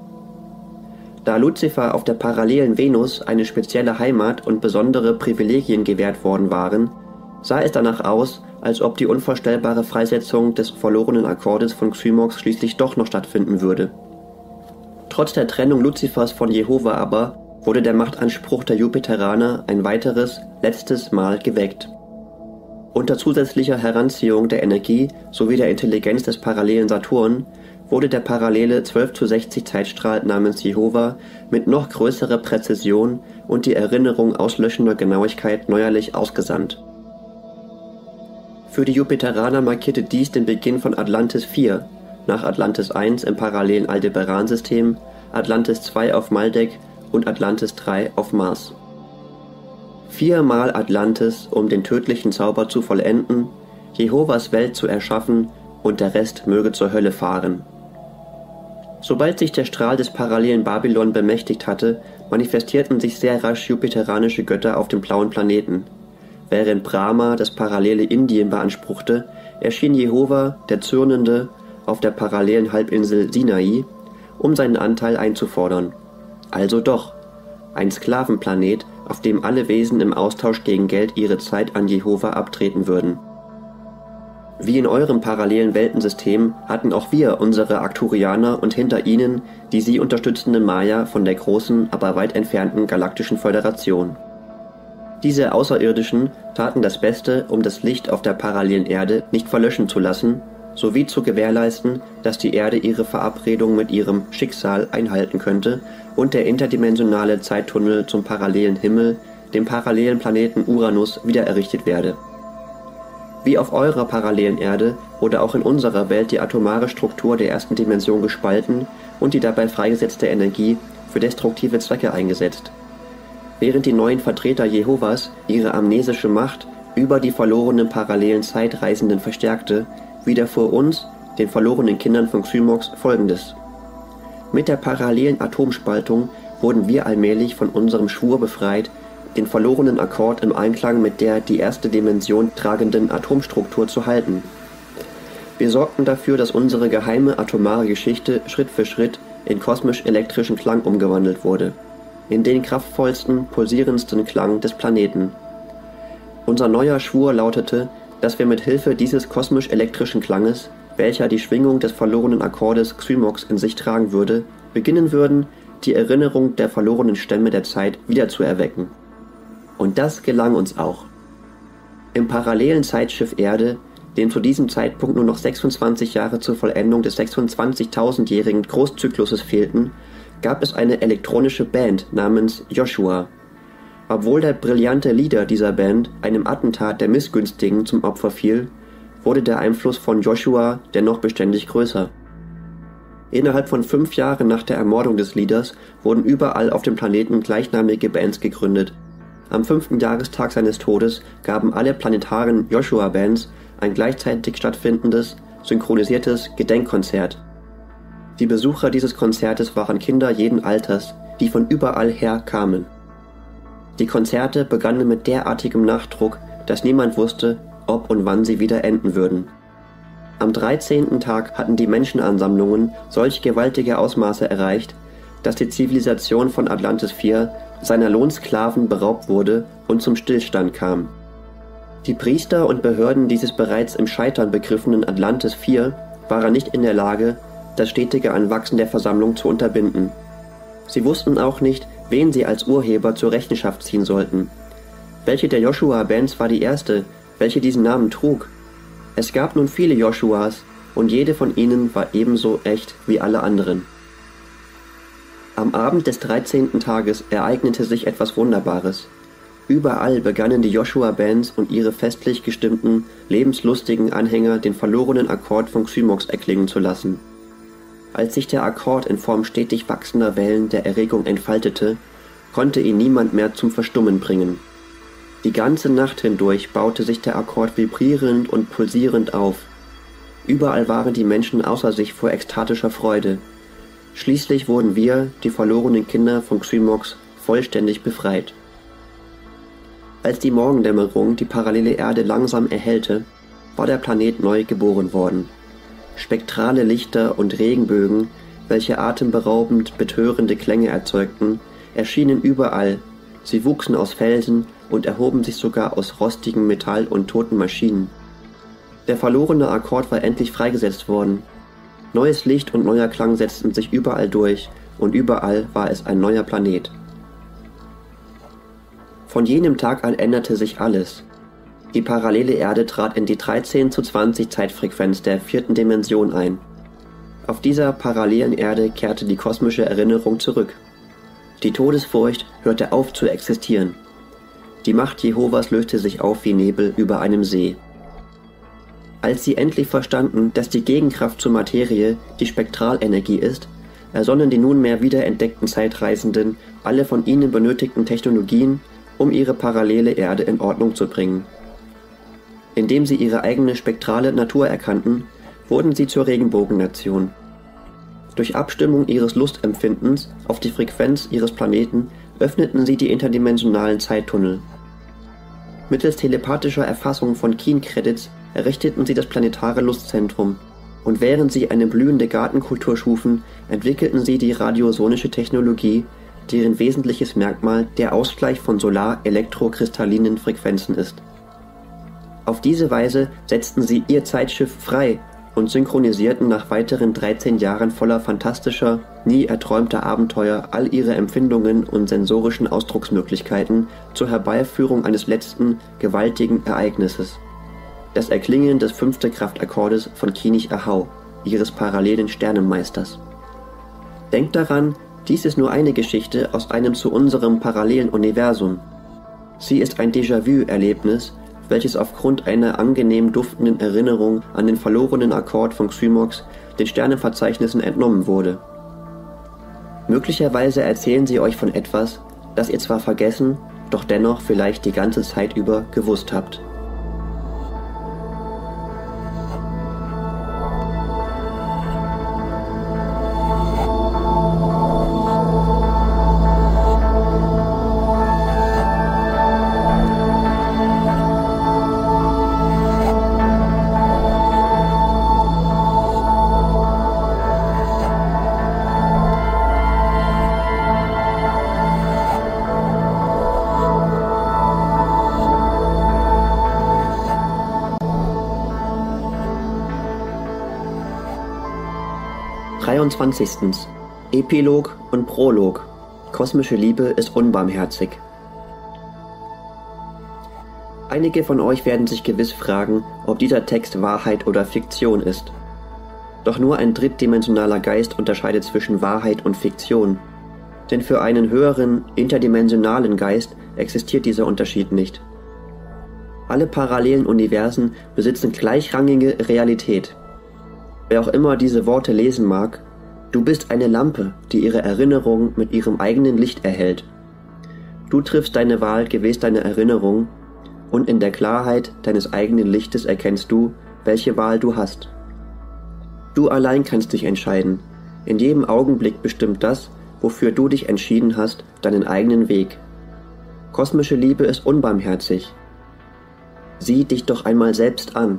Speaker 1: Da Luzifer auf der parallelen Venus eine spezielle Heimat und besondere Privilegien gewährt worden waren, sah es danach aus, als ob die unvorstellbare Freisetzung des verlorenen Akkordes von Xymox schließlich doch noch stattfinden würde. Trotz der Trennung Luzifers von Jehova aber wurde der Machtanspruch der Jupiteraner ein weiteres, letztes Mal geweckt. Unter zusätzlicher Heranziehung der Energie sowie der Intelligenz des parallelen Saturn wurde der parallele 12:60 Zeitstrahl namens Jehova mit noch größerer Präzision und die Erinnerung auslöschender Genauigkeit neuerlich ausgesandt. Für die Jupiteraner markierte dies den Beginn von Atlantis IV, nach Atlantis I im parallelen Aldebaran-System, Atlantis II auf Maldek und Atlantis III auf Mars. 4-mal Atlantis, um den tödlichen Zauber zu vollenden, Jehovas Welt zu erschaffen und der Rest möge zur Hölle fahren. Sobald sich der Strahl des parallelen Babylon bemächtigt hatte, manifestierten sich sehr rasch jupiteranische Götter auf dem blauen Planeten. Während Brahma das parallele Indien beanspruchte, erschien Jehova, der Zürnende, auf der parallelen Halbinsel Sinai um seinen Anteil einzufordern. Also doch, ein Sklavenplanet, auf dem alle Wesen im Austausch gegen Geld ihre Zeit an Jehova abtreten würden. Wie in eurem parallelen Weltensystem hatten auch wir unsere Arcturianer und hinter ihnen die sie unterstützenden Maya von der großen, aber weit entfernten Galaktischen Föderation. Diese Außerirdischen taten das Beste, um das Licht auf der parallelen Erde nicht verlöschen zu lassen, sowie zu gewährleisten, dass die Erde ihre Verabredung mit ihrem Schicksal einhalten könnte und der interdimensionale Zeittunnel zum parallelen Himmel, dem parallelen Planeten Uranus, wieder errichtet werde. Wie auf eurer parallelen Erde wurde auch in unserer Welt die atomare Struktur der ersten Dimension gespalten und die dabei freigesetzte Energie für destruktive Zwecke eingesetzt. Während die neuen Vertreter Jehovas ihre amnesische Macht über die verlorenen parallelen Zeitreisenden verstärkte, widerfuhr uns, den verlorenen Kindern von Xymox, Folgendes. Mit der parallelen Atomspaltung wurden wir allmählich von unserem Schwur befreit, den verlorenen Akkord im Einklang mit der die erste Dimension tragenden Atomstruktur zu halten. Wir sorgten dafür, dass unsere geheime atomare Geschichte Schritt für Schritt in kosmisch-elektrischen Klang umgewandelt wurde, in den kraftvollsten, pulsierendsten Klang des Planeten. Unser neuer Schwur lautete, dass wir mit Hilfe dieses kosmisch-elektrischen Klanges, welcher die Schwingung des verlorenen Akkordes Xymox in sich tragen würde, beginnen würden, die Erinnerung der verlorenen Stämme der Zeit wiederzuerwecken. Und das gelang uns auch. Im parallelen Zeitschiff Erde, dem zu diesem Zeitpunkt nur noch 26 Jahre zur Vollendung des 26.000-jährigen Großzykluses fehlten, gab es eine elektronische Band namens Joshua. Obwohl der brillante Leader dieser Band einem Attentat der Missgünstigen zum Opfer fiel, wurde der Einfluss von Joshua dennoch beständig größer. Innerhalb von 5 Jahren nach der Ermordung des Leaders wurden überall auf dem Planeten gleichnamige Bands gegründet. Am 5. Jahrestag seines Todes gaben alle planetaren Joshua-Bands ein gleichzeitig stattfindendes, synchronisiertes Gedenkkonzert. Die Besucher dieses Konzertes waren Kinder jeden Alters, die von überall her kamen. Die Konzerte begannen mit derartigem Nachdruck, dass niemand wusste, ob und wann sie wieder enden würden. Am 13. Tag hatten die Menschenansammlungen solch gewaltige Ausmaße erreicht, dass die Zivilisation von Atlantis IV seiner Lohnsklaven beraubt wurde und zum Stillstand kam. Die Priester und Behörden dieses bereits im Scheitern begriffenen Atlantis IV waren nicht in der Lage, das stetige Anwachsen der Versammlung zu unterbinden. Sie wussten auch nicht, wen sie als Urheber zur Rechenschaft ziehen sollten. Welche der Joshua-Bands war die erste, welche diesen Namen trug? Es gab nun viele Joshuas, und jede von ihnen war ebenso echt wie alle anderen. Am Abend des 13. Tages ereignete sich etwas Wunderbares. Überall begannen die Joshua-Bands und ihre festlich gestimmten, lebenslustigen Anhänger den verlorenen Akkord von Xymox erklingen zu lassen. Als sich der Akkord in Form stetig wachsender Wellen der Erregung entfaltete, konnte ihn niemand mehr zum Verstummen bringen. Die ganze Nacht hindurch baute sich der Akkord vibrierend und pulsierend auf. Überall waren die Menschen außer sich vor ekstatischer Freude. Schließlich wurden wir, die verlorenen Kinder von Xymox, vollständig befreit. Als die Morgendämmerung die parallele Erde langsam erhellte, war der Planet neu geboren worden. Spektrale Lichter und Regenbögen, welche atemberaubend betörende Klänge erzeugten, erschienen überall. Sie wuchsen aus Felsen und erhoben sich sogar aus rostigem Metall und toten Maschinen. Der verlorene Akkord war endlich freigesetzt worden. Neues Licht und neuer Klang setzten sich überall durch, und überall war es ein neuer Planet. Von jenem Tag an änderte sich alles. Die parallele Erde trat in die 13:20 Zeitfrequenz der 4. Dimension ein. Auf dieser parallelen Erde kehrte die kosmische Erinnerung zurück. Die Todesfurcht hörte auf zu existieren. Die Macht Jehovas löste sich auf wie Nebel über einem See. Als sie endlich verstanden, dass die Gegenkraft zur Materie die Spektralenergie ist, ersonnen die nunmehr wiederentdeckten Zeitreisenden alle von ihnen benötigten Technologien, um ihre parallele Erde in Ordnung zu bringen. Indem sie ihre eigene spektrale Natur erkannten, wurden sie zur Regenbogennation. Durch Abstimmung ihres Lustempfindens auf die Frequenz ihres Planeten öffneten sie die interdimensionalen Zeittunnel. Mittels telepathischer Erfassung von Keen-Credits errichteten sie das planetare Lustzentrum, Und während sie eine blühende Gartenkultur schufen, entwickelten sie die radiosonische Technologie, deren wesentliches Merkmal der Ausgleich von solar-elektrokristallinen Frequenzen ist. Auf diese Weise setzten sie ihr Zeitschiff frei und synchronisierten nach weiteren 13 Jahren voller fantastischer, nie erträumter Abenteuer all ihre Empfindungen und sensorischen Ausdrucksmöglichkeiten zur Herbeiführung eines letzten, gewaltigen Ereignisses: das Erklingen des 5. Kraftakkordes von Kinich Ahau, ihres parallelen Sternenmeisters. Denkt daran, dies ist nur eine Geschichte aus einem zu unserem parallelen Universum. Sie ist ein Déjà-vu-Erlebnis, welches aufgrund einer angenehm duftenden Erinnerung an den verlorenen Akkord von Xymox den Sternenverzeichnissen entnommen wurde. Möglicherweise erzählen sie euch von etwas, das ihr zwar vergessen, doch dennoch vielleicht die ganze Zeit über gewusst habt. Epilog und Prolog. Kosmische Liebe ist unbarmherzig. Einige von euch werden sich gewiss fragen, ob dieser Text Wahrheit oder Fiktion ist. Doch nur ein drittdimensionaler Geist unterscheidet zwischen Wahrheit und Fiktion. Denn für einen höheren, interdimensionalen Geist existiert dieser Unterschied nicht. Alle parallelen Universen besitzen gleichrangige Realität. Wer auch immer diese Worte lesen mag: Du bist eine Lampe, die ihre Erinnerung mit ihrem eigenen Licht erhält. Du triffst deine Wahl gemäß deiner Erinnerung, und in der Klarheit deines eigenen Lichtes erkennst du, welche Wahl du hast. Du allein kannst dich entscheiden. In jedem Augenblick bestimmt das, wofür du dich entschieden hast, deinen eigenen Weg. Kosmische Liebe ist unbarmherzig. Sieh dich doch einmal selbst an.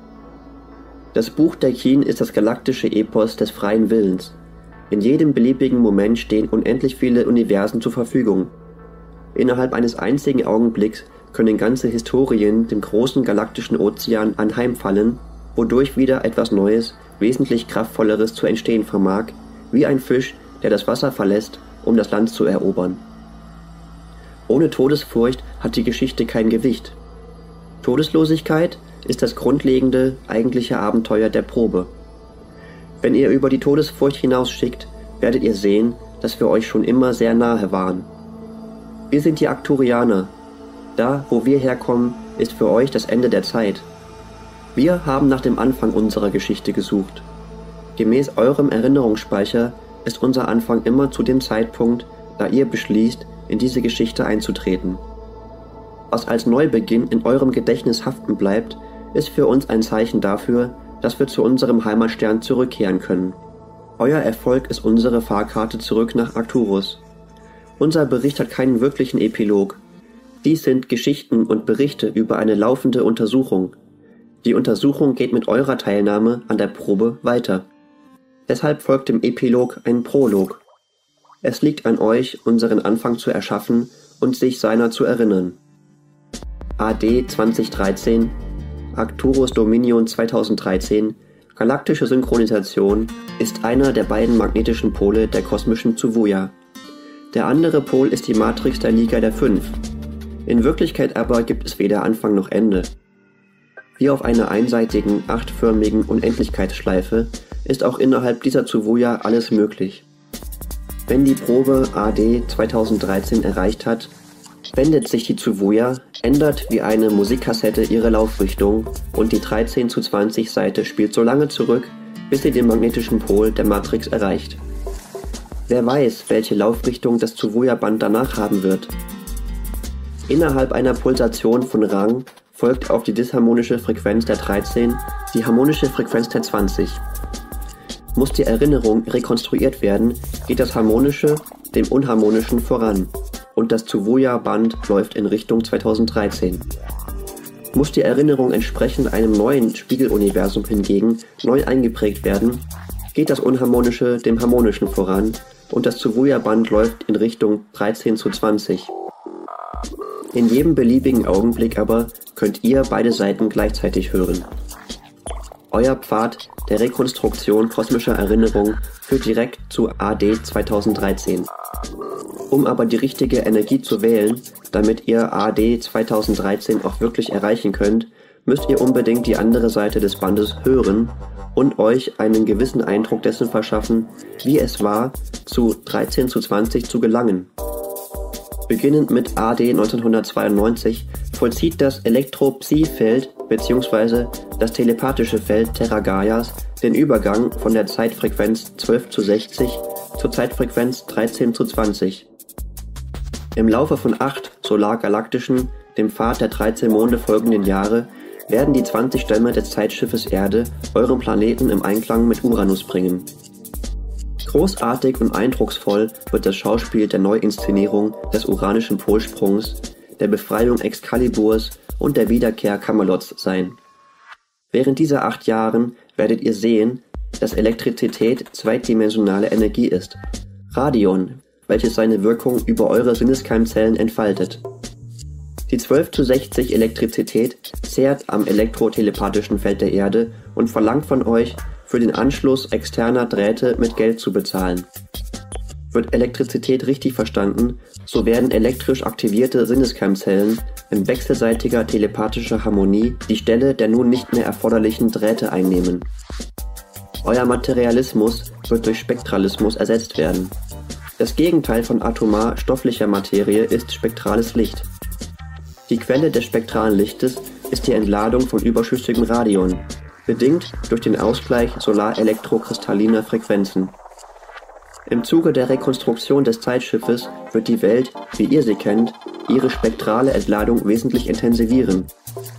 Speaker 1: Das Buch der Qin ist das galaktische Epos des freien Willens. In jedem beliebigen Moment stehen unendlich viele Universen zur Verfügung. Innerhalb eines einzigen Augenblicks können ganze Historien dem großen galaktischen Ozean anheimfallen, wodurch wieder etwas Neues, wesentlich kraftvolleres zu entstehen vermag, wie ein Fisch, der das Wasser verlässt, um das Land zu erobern. Ohne Todesfurcht hat die Geschichte kein Gewicht. Todeslosigkeit ist das grundlegende, eigentliche Abenteuer der Probe. Wenn ihr über die Todesfurcht hinausschickt, werdet ihr sehen, dass wir euch schon immer sehr nahe waren. Wir sind die Arcturianer. Da, wo wir herkommen, ist für euch das Ende der Zeit. Wir haben nach dem Anfang unserer Geschichte gesucht. Gemäß eurem Erinnerungsspeicher ist unser Anfang immer zu dem Zeitpunkt, da ihr beschließt, in diese Geschichte einzutreten. Was als Neubeginn in eurem Gedächtnis haften bleibt, ist für uns ein Zeichen dafür, dass wir zu unserem Heimatstern zurückkehren können. Euer Erfolg ist unsere Fahrkarte zurück nach Arcturus. Unser Bericht hat keinen wirklichen Epilog. Dies sind Geschichten und Berichte über eine laufende Untersuchung. Die Untersuchung geht mit eurer Teilnahme an der Probe weiter. Deshalb folgt dem Epilog ein Prolog. Es liegt an euch, unseren Anfang zu erschaffen und sich seiner zu erinnern. AD 2013, Arcturus Dominion 2013, galaktische Synchronisation, ist einer der beiden magnetischen Pole der kosmischen Tsuvuya. Der andere Pol ist die Matrix der Liga der Fünf. In Wirklichkeit aber gibt es weder Anfang noch Ende. Wie auf einer einseitigen, achtförmigen Unendlichkeitsschleife ist auch innerhalb dieser Tsuvuya alles möglich. Wenn die Probe AD 2013 erreicht hat, wendet sich die Tsuvuya, ändert wie eine Musikkassette ihre Laufrichtung und die 13:20 Seite spielt so lange zurück, bis sie den magnetischen Pol der Matrix erreicht. Wer weiß, welche Laufrichtung das Tsuvuya-Band danach haben wird. Innerhalb einer Pulsation von Rang folgt auf die disharmonische Frequenz der 13 die harmonische Frequenz der 20. Muss die Erinnerung rekonstruiert werden, geht das Harmonische dem Unharmonischen voran und das Tsuvuya-Band läuft in Richtung 2013. Muss die Erinnerung entsprechend einem neuen Spiegeluniversum hingegen neu eingeprägt werden, geht das Unharmonische dem Harmonischen voran und das Tsuruya-Band läuft in Richtung 13:20. In jedem beliebigen Augenblick aber könnt ihr beide Seiten gleichzeitig hören. Euer Pfad der Rekonstruktion kosmischer Erinnerung führt direkt zu AD 2013. Um aber die richtige Energie zu wählen, damit ihr AD 2013 auch wirklich erreichen könnt, müsst ihr unbedingt die andere Seite des Bandes hören und euch einen gewissen Eindruck dessen verschaffen, wie es war, zu 13:20 zu gelangen. Beginnend mit AD 1992 vollzieht das Elektro-Psi-Feld bzw. das telepathische Feld Terra Gaias den Übergang von der Zeitfrequenz 12:60 zur Zeitfrequenz 13:20. Im Laufe von 8 solargalaktischen, dem Pfad der 13 Monde folgenden Jahre, werden die 20 Stämme des Zeitschiffes Erde euren Planeten im Einklang mit Uranus bringen. Großartig und eindrucksvoll wird das Schauspiel der Neuinszenierung des uranischen Polsprungs, der Befreiung Excaliburs und der Wiederkehr Camelots sein. Während dieser 8 Jahren werdet ihr sehen, dass Elektrizität zweidimensionale Energie ist. Radion, welches seine Wirkung über eure Sinneskeimzellen entfaltet. Die 12:60 Elektrizität zehrt am elektrotelepathischen Feld der Erde und verlangt von euch, für den Anschluss externer Drähte mit Geld zu bezahlen. Wird Elektrizität richtig verstanden, so werden elektrisch aktivierte Sinneskeimzellen in wechselseitiger telepathischer Harmonie die Stelle der nun nicht mehr erforderlichen Drähte einnehmen. Euer Materialismus wird durch Spektralismus ersetzt werden. Das Gegenteil von atomar stofflicher Materie ist spektrales Licht. Die Quelle des spektralen Lichtes ist die Entladung von überschüssigem Radion, bedingt durch den Ausgleich solar-elektrokristalliner Frequenzen. Im Zuge der Rekonstruktion des Zeitschiffes wird die Welt, wie ihr sie kennt, ihre spektrale Entladung wesentlich intensivieren.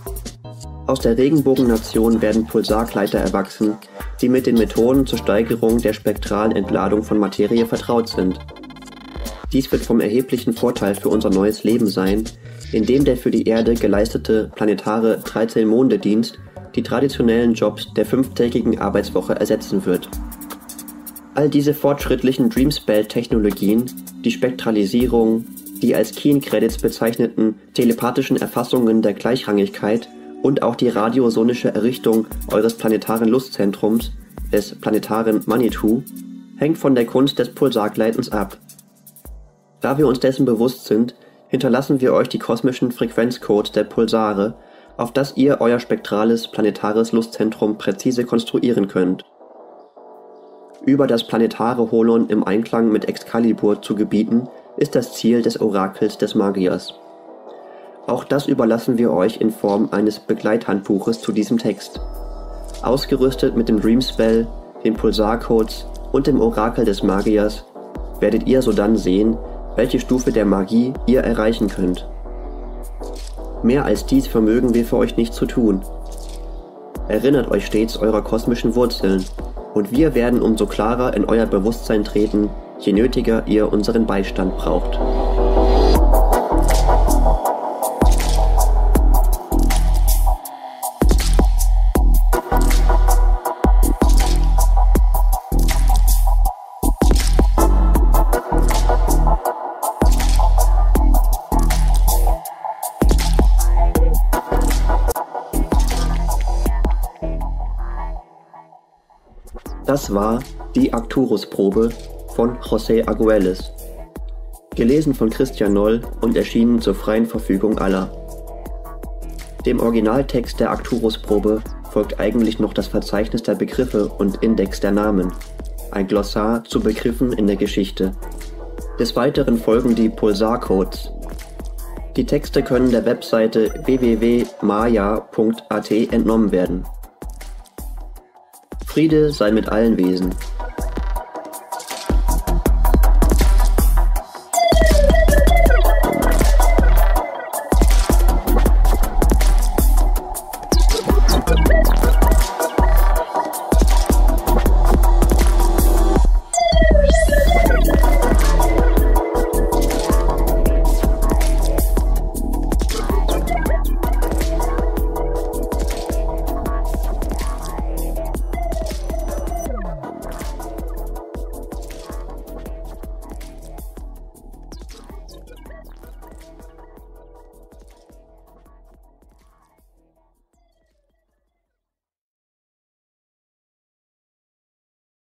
Speaker 1: Aus der Regenbogennation werden Pulsargleiter erwachsen, die mit den Methoden zur Steigerung der spektralen Entladung von Materie vertraut sind. Dies wird vom erheblichen Vorteil für unser neues Leben sein, indem der für die Erde geleistete planetare 13-Monde-Dienst die traditionellen Jobs der 5-tägigen Arbeitswoche ersetzen wird. All diese fortschrittlichen Dreamspell-Technologien, die Spektralisierung, die als Keen Credits bezeichneten telepathischen Erfassungen der Gleichrangigkeit und auch die radiosonische Errichtung eures planetaren Lustzentrums, des planetaren Manitou, hängt von der Kunst des Pulsargleitens ab. Da wir uns dessen bewusst sind, hinterlassen wir euch die kosmischen Frequenzcodes der Pulsare, auf das ihr euer spektrales planetares Lustzentrum präzise konstruieren könnt. Über das planetare Holon im Einklang mit Excalibur zu gebieten, ist das Ziel des Orakels des Magiers. Auch das überlassen wir euch in Form eines Begleithandbuches zu diesem Text. Ausgerüstet mit dem Dreamspell, den Pulsarcodes und dem Orakel des Magiers, werdet ihr sodann sehen, welche Stufe der Magie ihr erreichen könnt. Mehr als dies vermögen wir für euch nicht zu tun. Erinnert euch stets eurer kosmischen Wurzeln, und wir werden umso klarer in euer Bewusstsein treten, je nötiger ihr unseren Beistand braucht. Das war die Arcturus-Probe von José Argüelles, gelesen von Christian Noll und erschienen zur freien Verfügung aller. Dem Originaltext der Arcturus-Probe folgt eigentlich noch das Verzeichnis der Begriffe und Index der Namen, ein Glossar zu Begriffen in der Geschichte. Des Weiteren folgen die Pulsarcodes. Die Texte können der Webseite www.maya.at entnommen werden. Friede sei mit allen Wesen.